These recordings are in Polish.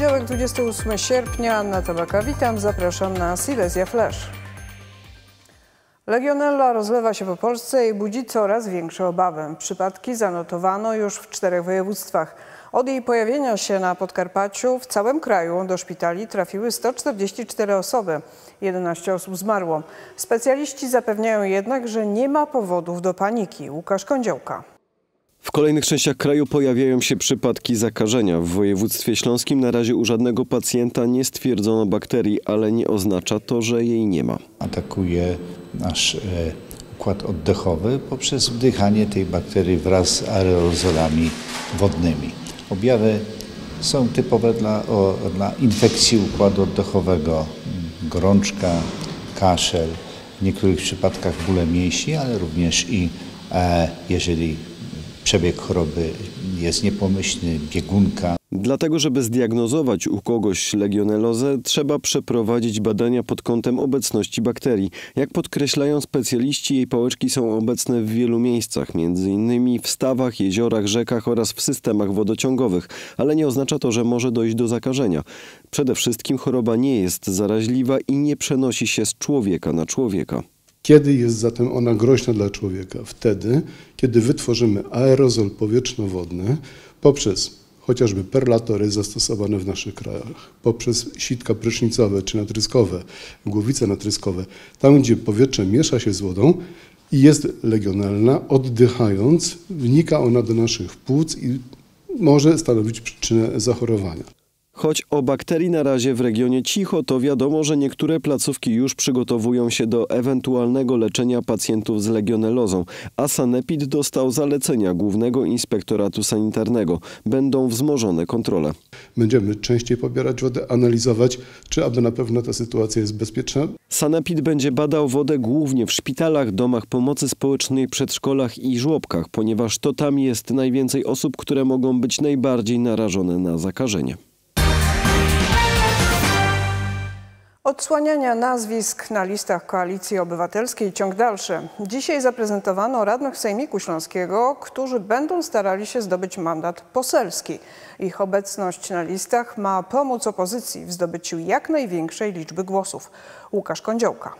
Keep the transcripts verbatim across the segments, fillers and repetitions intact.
poniedziałek, dwudziestego ósmego sierpnia, Anna Tabaka, witam, zapraszam na Silesia Flash. Legionella rozlewa się po Polsce i budzi coraz większe obawy. Przypadki zanotowano już w czterech województwach. Od jej pojawienia się na Podkarpaciu w całym kraju do szpitali trafiły sto czterdzieści cztery osoby. jedenaście osób zmarło. Specjaliści zapewniają jednak, że nie ma powodów do paniki. Łukasz Kądziołka. W kolejnych częściach kraju pojawiają się przypadki zakażenia. W województwie śląskim na razie u żadnego pacjenta nie stwierdzono bakterii, ale nie oznacza to, że jej nie ma. Atakuje nasz e, układ oddechowy poprzez wdychanie tej bakterii wraz z aerozolami wodnymi. Objawy są typowe dla, o, dla infekcji układu oddechowego. Gorączka, kaszel, w niektórych przypadkach bóle mięśni, ale również i e, jeżeli przebieg choroby jest niepomyślny, biegunka. Dlatego, żeby zdiagnozować u kogoś legionellozę, trzeba przeprowadzić badania pod kątem obecności bakterii. Jak podkreślają specjaliści, jej pałeczki są obecne w wielu miejscach, między innymi w stawach, jeziorach, rzekach oraz w systemach wodociągowych, ale nie oznacza to, że może dojść do zakażenia. Przede wszystkim choroba nie jest zaraźliwa i nie przenosi się z człowieka na człowieka. Kiedy jest zatem ona groźna dla człowieka? Wtedy, kiedy wytworzymy aerozol powietrzno-wodny poprzez chociażby perlatory zastosowane w naszych krajach, poprzez sitka prysznicowe czy natryskowe, głowice natryskowe, tam gdzie powietrze miesza się z wodą i jest legionella, oddychając wnika ona do naszych płuc i może stanowić przyczynę zachorowania. Choć o bakterii na razie w regionie cicho, to wiadomo, że niektóre placówki już przygotowują się do ewentualnego leczenia pacjentów z legionellozą, a Sanepid dostał zalecenia Głównego Inspektoratu Sanitarnego. Będą wzmożone kontrole. Będziemy częściej pobierać wodę, analizować, czy aby na pewno ta sytuacja jest bezpieczna. Sanepid będzie badał wodę głównie w szpitalach, domach pomocy społecznej, przedszkolach i żłobkach, ponieważ to tam jest najwięcej osób, które mogą być najbardziej narażone na zakażenie. Odsłaniania nazwisk na listach Koalicji Obywatelskiej ciąg dalszy. Dzisiaj zaprezentowano radnych Sejmiku Śląskiego, którzy będą starali się zdobyć mandat poselski. Ich obecność na listach ma pomóc opozycji w zdobyciu jak największej liczby głosów. Łukasz Kądziołka.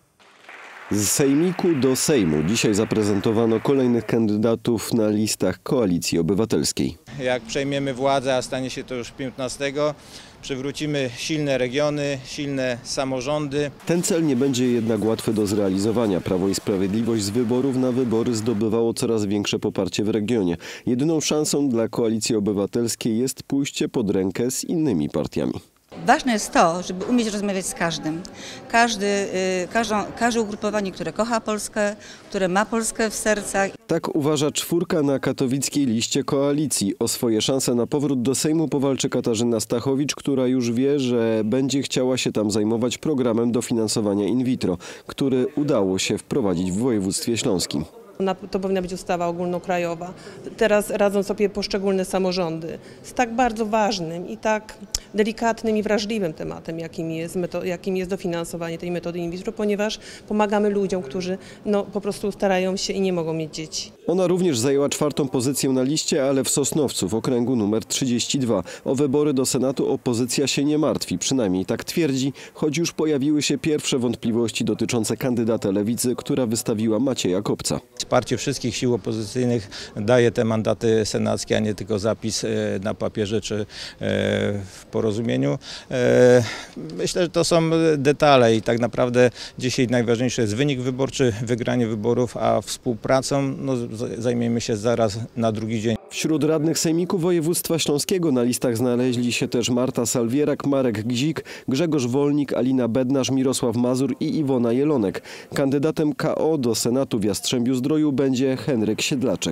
Z Sejmiku do Sejmu dzisiaj zaprezentowano kolejnych kandydatów na listach Koalicji Obywatelskiej. Jak przejmiemy władzę, a stanie się to już piętnastego, przywrócimy silne regiony, silne samorządy. Ten cel nie będzie jednak łatwy do zrealizowania. Prawo i Sprawiedliwość z wyborów na wybory zdobywało coraz większe poparcie w regionie. Jedyną szansą dla Koalicji Obywatelskiej jest pójście pod rękę z innymi partiami. Ważne jest to, żeby umieć rozmawiać z każdym. Każdy, każdą, każde ugrupowanie, które kocha Polskę, które ma Polskę w sercach. Tak uważa czwórka na katowickiej liście koalicji. O swoje szanse na powrót do Sejmu powalczy Katarzyna Stachowicz, która już wie, że będzie chciała się tam zajmować programem dofinansowania in vitro, który udało się wprowadzić w województwie śląskim. To powinna być ustawa ogólnokrajowa. Teraz radzą sobie poszczególne samorządy z tak bardzo ważnym i tak delikatnym i wrażliwym tematem, jakim jest, jakim jest dofinansowanie tej metody in vitro, ponieważ pomagamy ludziom, którzy no, po prostu starają się i nie mogą mieć dzieci. Ona również zajęła czwartą pozycję na liście, ale w Sosnowcu w okręgu numer trzydzieści dwa. O wybory do Senatu opozycja się nie martwi, przynajmniej tak twierdzi, choć już pojawiły się pierwsze wątpliwości dotyczące kandydata Lewicy, która wystawiła Macieja Kopca. Wsparcie wszystkich sił opozycyjnych daje te mandaty senackie, a nie tylko zapis na papierze czy w porozumieniu. Myślę, że to są detale i tak naprawdę dzisiaj najważniejszy jest wynik wyborczy, wygranie wyborów, a współpracą no, zajmiemy się zaraz na drugi dzień. Wśród radnych Sejmiku Województwa Śląskiego na listach znaleźli się też Marta Salwierak, Marek Gzik, Grzegorz Wolnik, Alina Bednarz, Mirosław Mazur i Iwona Jelonek. Kandydatem K O do Senatu w Jastrzębiu-Zdroju będzie Henryk Siedlaczek.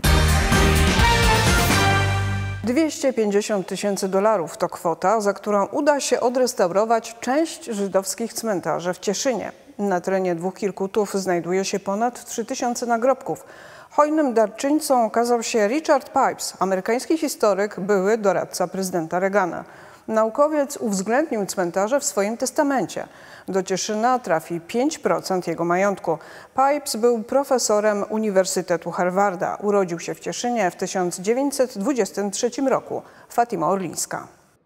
dwieście pięćdziesiąt tysięcy dolarów to kwota, za którą uda się odrestaurować część żydowskich cmentarzy w Cieszynie. Na terenie dwóch Kirkutów znajduje się ponad trzy tysiące nagrobków. Hojnym darczyńcą okazał się Richard Pipes, amerykański historyk, były doradca prezydenta Reagana. Naukowiec uwzględnił cmentarze w swoim testamencie. Do Cieszyna trafi pięć procent jego majątku. Pipes był profesorem Uniwersytetu Harvarda. Urodził się w Cieszynie w tysiąc dziewięćset dwudziestym trzecim roku. Fatima Orlińska.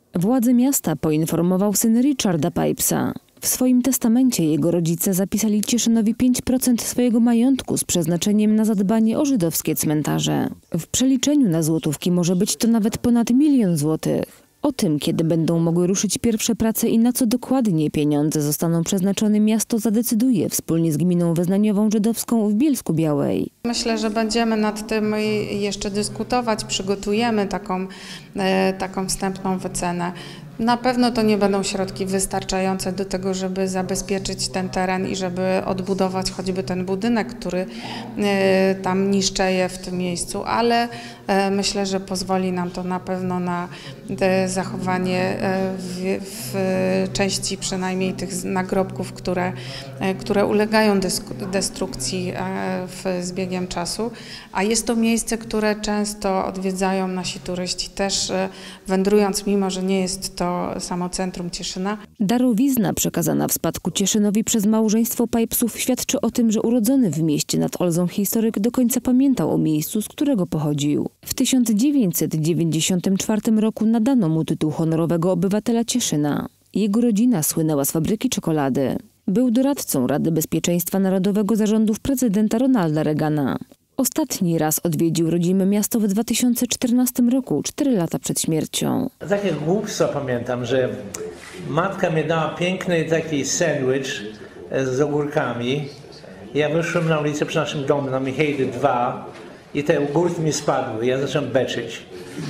Władze miasta poinformował syn Richarda Pipesa. W swoim testamencie jego rodzice zapisali Cieszynowi pięć procent swojego majątku z przeznaczeniem na zadbanie o żydowskie cmentarze. W przeliczeniu na złotówki może być to nawet ponad milion złotych. O tym, kiedy będą mogły ruszyć pierwsze prace i na co dokładnie pieniądze zostaną przeznaczone, miasto zadecyduje wspólnie z gminą wyznaniową żydowską w Bielsku-Białej. Myślę, że będziemy nad tym jeszcze dyskutować, przygotujemy taką, taką wstępną wycenę. Na pewno to nie będą środki wystarczające do tego, żeby zabezpieczyć ten teren i żeby odbudować choćby ten budynek, który tam niszczeje w tym miejscu, ale myślę, że pozwoli nam to na pewno na zachowanie w, w części przynajmniej tych nagrobków, które, które ulegają destrukcji z biegiem czasu, a jest to miejsce, które często odwiedzają nasi turyści, też wędrując, mimo że nie jest to samo centrum Cieszyna. Darowizna przekazana w spadku Cieszynowi przez małżeństwo Pipesów świadczy o tym, że urodzony w mieście nad Olzą historyk do końca pamiętał o miejscu, z którego pochodził. W tysiąc dziewięćset dziewięćdziesiątym czwartym roku nadano mu tytuł honorowego obywatela Cieszyna. Jego rodzina słynęła z fabryki czekolady. Był doradcą Rady Bezpieczeństwa Narodowego za rządów prezydenta Ronalda Reagana. Ostatni raz odwiedził rodzime miasto w dwa tysiące czternastym roku, cztery lata przed śmiercią. Takie głupstwo pamiętam, że matka mi dała piękny taki sandwich z ogórkami. Ja wyszłem na ulicę przy naszym domu, na Michejdy dwa i te ogórki mi spadły. Ja zacząłem beczyć.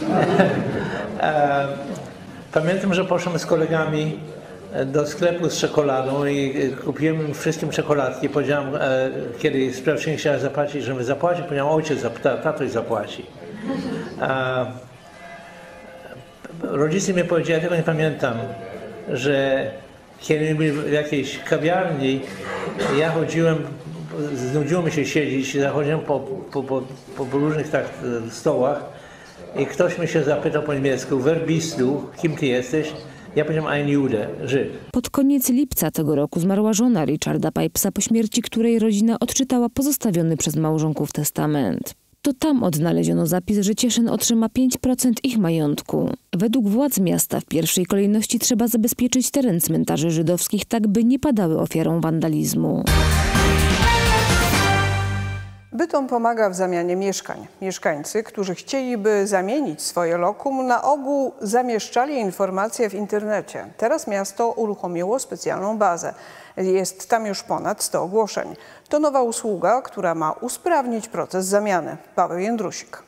Pamiętam, że poszłem z kolegami do sklepu z czekoladą i kupiłem wszystkim czekoladki. Powiedziałem, kiedy sprawczyni chciała zapłacić, żeby zapłacić, powiedziałem, ojciec, tatoś zapłaci. Rodzice mi powiedzieli, ja tego nie pamiętam, że kiedy byli w jakiejś kawiarni, ja chodziłem, znudziło mi się siedzieć, zachodziłem po, po, po, po różnych tak stołach i ktoś mi się zapytał po niemiecku, wer bist du, kim ty jesteś? Ja powiedziałem ein Jude, Żyd. Pod koniec lipca tego roku zmarła żona Richarda Pipesa, po śmierci której rodzina odczytała pozostawiony przez małżonków testament. To tam odnaleziono zapis, że Cieszyn otrzyma pięć procent ich majątku. Według władz miasta w pierwszej kolejności trzeba zabezpieczyć teren cmentarzy żydowskich, tak by nie padały ofiarą wandalizmu. Bytom pomaga w zamianie mieszkań. Mieszkańcy, którzy chcieliby zamienić swoje lokum, na ogół zamieszczali informacje w internecie. Teraz miasto uruchomiło specjalną bazę. Jest tam już ponad sto ogłoszeń. To nowa usługa, która ma usprawnić proces zamiany. Paweł Jędrusik.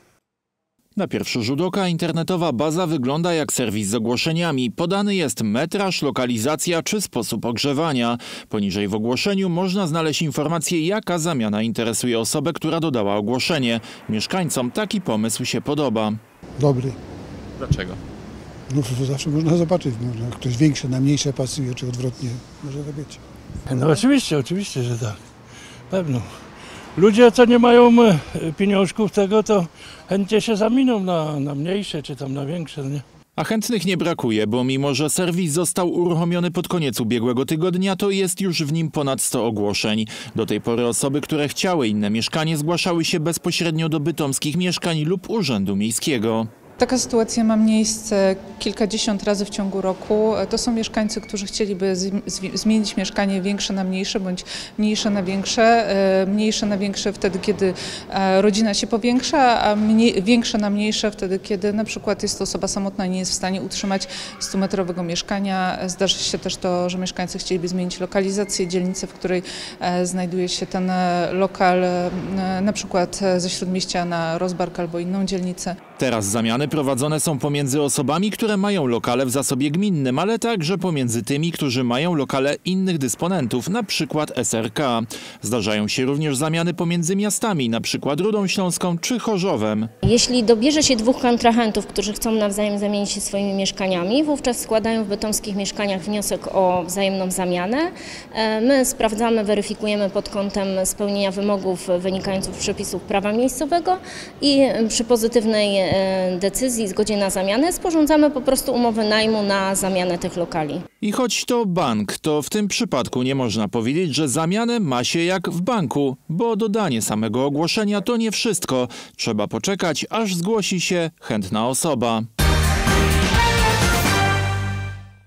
Na pierwszy rzut oka internetowa baza wygląda jak serwis z ogłoszeniami. Podany jest metraż, lokalizacja czy sposób ogrzewania. Poniżej w ogłoszeniu można znaleźć informację, jaka zamiana interesuje osobę, która dodała ogłoszenie. Mieszkańcom taki pomysł się podoba. Dobry. Dlaczego? No to zawsze można zobaczyć, no, jak ktoś większe na mniejsze pasuje, czy odwrotnie może to być. No oczywiście, oczywiście, że tak. Pewno. Ludzie, co nie mają pieniążków tego, to chętnie się zamienią na, na mniejsze, czy tam na większe, nie? A chętnych nie brakuje, bo mimo że serwis został uruchomiony pod koniec ubiegłego tygodnia, to jest już w nim ponad sto ogłoszeń. Do tej pory osoby, które chciały inne mieszkanie, zgłaszały się bezpośrednio do bytomskich mieszkań lub Urzędu Miejskiego. Taka sytuacja ma miejsce kilkadziesiąt razy w ciągu roku. To są mieszkańcy, którzy chcieliby zmienić mieszkanie większe na mniejsze bądź mniejsze na większe. Mniejsze na większe wtedy, kiedy rodzina się powiększa, a mniej, większe na mniejsze wtedy, kiedy na przykład jest to osoba samotna i nie jest w stanie utrzymać stumetrowego mieszkania. Zdarzy się też to, że mieszkańcy chcieliby zmienić lokalizację, dzielnicę, w której znajduje się ten lokal, na przykład ze Śródmieścia na Rozbark albo inną dzielnicę. Teraz zamiany prowadzone są pomiędzy osobami, które mają lokale w zasobie gminnym, ale także pomiędzy tymi, którzy mają lokale innych dysponentów, na przykład S R K. Zdarzają się również zamiany pomiędzy miastami, na przykład Rudą Śląską czy Chorzowem. Jeśli dobierze się dwóch kontrahentów, którzy chcą nawzajem zamienić się swoimi mieszkaniami, wówczas składają w bytomskich mieszkaniach wniosek o wzajemną zamianę. My sprawdzamy, weryfikujemy pod kątem spełnienia wymogów wynikających z przepisów prawa miejscowego i przy pozytywnej decyzji, zgodzie na zamianę, sporządzamy po prostu umowę najmu na zamianę tych lokali. I choć to bank, to w tym przypadku nie można powiedzieć, że zamianę ma się jak w banku, bo dodanie samego ogłoszenia to nie wszystko. Trzeba poczekać, aż zgłosi się chętna osoba.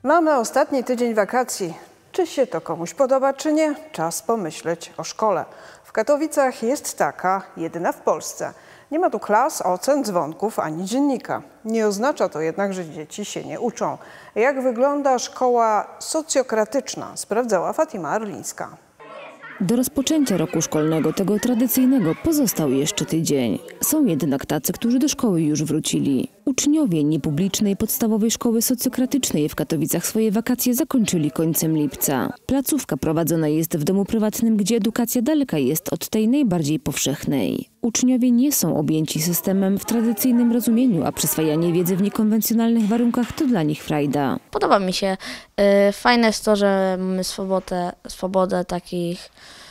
Mamy ostatni tydzień wakacji. Czy się to komuś podoba, czy nie? Czas pomyśleć o szkole. W Katowicach jest taka, jedyna w Polsce. Nie ma tu klas, ocen, dzwonków ani dziennika. Nie oznacza to jednak, że dzieci się nie uczą. Jak wygląda szkoła socjokratyczna, sprawdzała Fatima Arlińska. Do rozpoczęcia roku szkolnego, tego tradycyjnego, pozostał jeszcze tydzień. Są jednak tacy, którzy do szkoły już wrócili. Uczniowie niepublicznej podstawowej szkoły socjokratycznej w Katowicach swoje wakacje zakończyli końcem lipca. Placówka prowadzona jest w domu prywatnym, gdzie edukacja daleka jest od tej najbardziej powszechnej. Uczniowie nie są objęci systemem w tradycyjnym rozumieniu, a przyswajanie wiedzy w niekonwencjonalnych warunkach to dla nich frajda. Podoba mi się. Fajne jest to, że mamy swobodę, swobodę takich,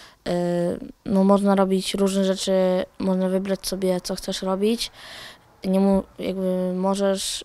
no można robić różne rzeczy, można wybrać sobie, co chcesz robić. Nie mu, jakby możesz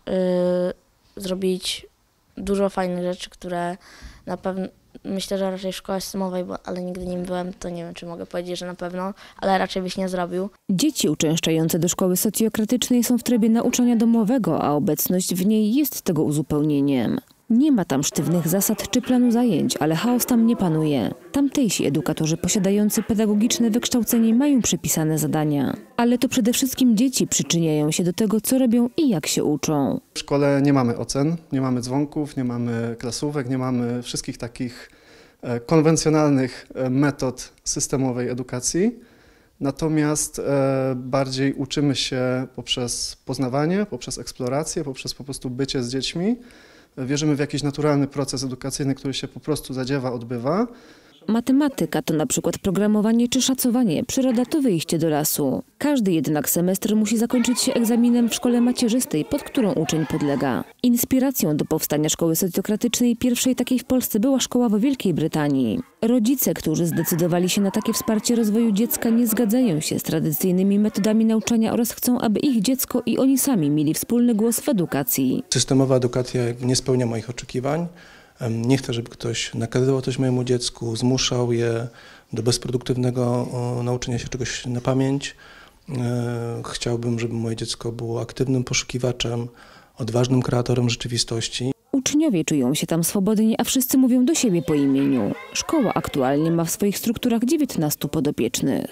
zrobić dużo fajnych rzeczy, które na pewno, myślę, że raczej w szkole systemowej, bo, ale nigdy nie byłem, to nie wiem, czy mogę powiedzieć, że na pewno, ale raczej byś nie zrobił. Dzieci uczęszczające do szkoły socjokratycznej są w trybie nauczania domowego, a obecność w niej jest tego uzupełnieniem. Nie ma tam sztywnych zasad czy planu zajęć, ale chaos tam nie panuje. Tamtejsi edukatorzy posiadający pedagogiczne wykształcenie mają przypisane zadania. Ale to przede wszystkim dzieci przyczyniają się do tego, co robią i jak się uczą. W szkole nie mamy ocen, nie mamy dzwonków, nie mamy klasówek, nie mamy wszystkich takich konwencjonalnych metod systemowej edukacji. Natomiast bardziej uczymy się poprzez poznawanie, poprzez eksplorację, poprzez po prostu bycie z dziećmi. Wierzymy w jakiś naturalny proces edukacyjny, który się po prostu zadziewa, odbywa. Matematyka to na przykład programowanie czy szacowanie, przyroda to wyjście do lasu. Każdy jednak semestr musi zakończyć się egzaminem w szkole macierzystej, pod którą uczeń podlega. Inspiracją do powstania szkoły socjokratycznej, pierwszej takiej w Polsce, była szkoła w Wielkiej Brytanii. Rodzice, którzy zdecydowali się na takie wsparcie rozwoju dziecka, nie zgadzają się z tradycyjnymi metodami nauczania oraz chcą, aby ich dziecko i oni sami mieli wspólny głos w edukacji. Systemowa edukacja nie spełnia moich oczekiwań. Nie chcę, żeby ktoś nakazywał coś mojemu dziecku, zmuszał je do bezproduktywnego nauczenia się czegoś na pamięć. Chciałbym, żeby moje dziecko było aktywnym poszukiwaczem, odważnym kreatorem rzeczywistości. Uczniowie czują się tam swobodnie, a wszyscy mówią do siebie po imieniu. Szkoła aktualnie ma w swoich strukturach dziewiętnastu podopiecznych.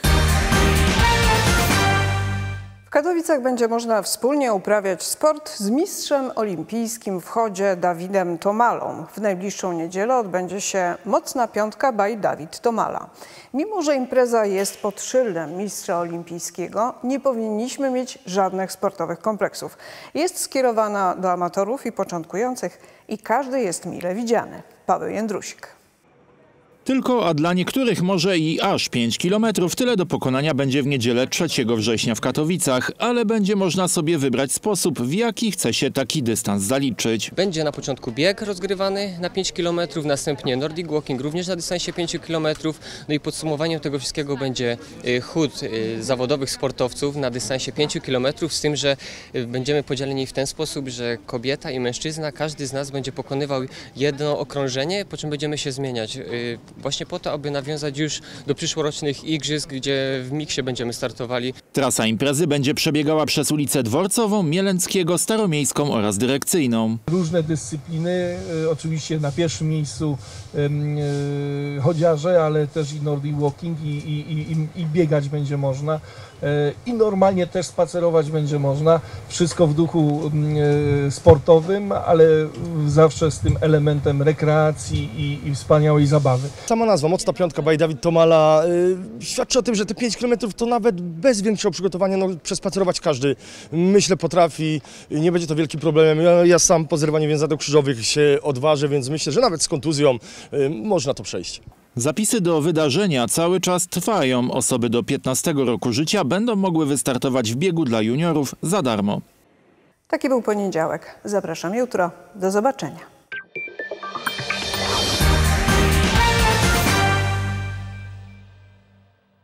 W Katowicach będzie można wspólnie uprawiać sport z mistrzem olimpijskim w chodzie Dawidem Tomalą. W najbliższą niedzielę odbędzie się Mocna Piątka by Dawid Tomala. Mimo że impreza jest pod szyldem mistrza olimpijskiego, nie powinniśmy mieć żadnych sportowych kompleksów. Jest skierowana do amatorów i początkujących i każdy jest mile widziany. Paweł Jędrusik. Tylko, a dla niektórych może i aż pięć kilometrów. Tyle do pokonania będzie w niedzielę trzeciego września w Katowicach, ale będzie można sobie wybrać sposób, w jaki chce się taki dystans zaliczyć. Będzie na początku bieg rozgrywany na pięć kilometrów, następnie Nordic Walking również na dystansie pięć kilometrów. No i podsumowaniem tego wszystkiego będzie chód zawodowych sportowców na dystansie pięć kilometrów, z tym, że będziemy podzieleni w ten sposób, że kobieta i mężczyzna, każdy z nas będzie pokonywał jedno okrążenie, po czym będziemy się zmieniać. Właśnie po to, aby nawiązać już do przyszłorocznych igrzysk, gdzie w miksie będziemy startowali. Trasa imprezy będzie przebiegała przez ulicę Dworcową, Mielenckiego, Staromiejską oraz Dyrekcyjną. Różne dyscypliny, oczywiście na pierwszym miejscu chodziarze, ale też i Nordic Walking i, i, i, i biegać będzie można. I normalnie też spacerować będzie można. Wszystko w duchu sportowym, ale zawsze z tym elementem rekreacji i, i wspaniałej zabawy. Sama nazwa, Mocna Piątka by Dawid Tomala, yy, świadczy o tym, że te pięć kilometrów to nawet bez większego przygotowania no, przespacerować każdy, myślę, potrafi. Nie będzie to wielkim problemem. Ja, ja sam po zerwaniu więzadeł krzyżowych się odważę, więc myślę, że nawet z kontuzją yy, można to przejść. Zapisy do wydarzenia cały czas trwają. Osoby do piętnastego roku życia będą mogły wystartować w biegu dla juniorów za darmo. Taki był poniedziałek. Zapraszam jutro. Do zobaczenia.